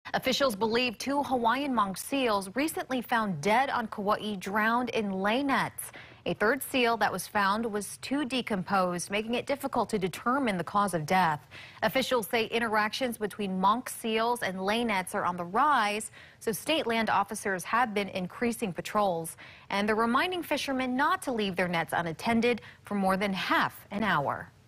Officials believe two Hawaiian monk seals recently found dead on Kauai drowned in lei nets. A third seal that was found was too decomposed, making it difficult to determine the cause of death. Officials say interactions between monk seals and lei nets are on the rise, so state land officers have been increasing patrols. And they're reminding fishermen not to leave their nets unattended for more than half an hour.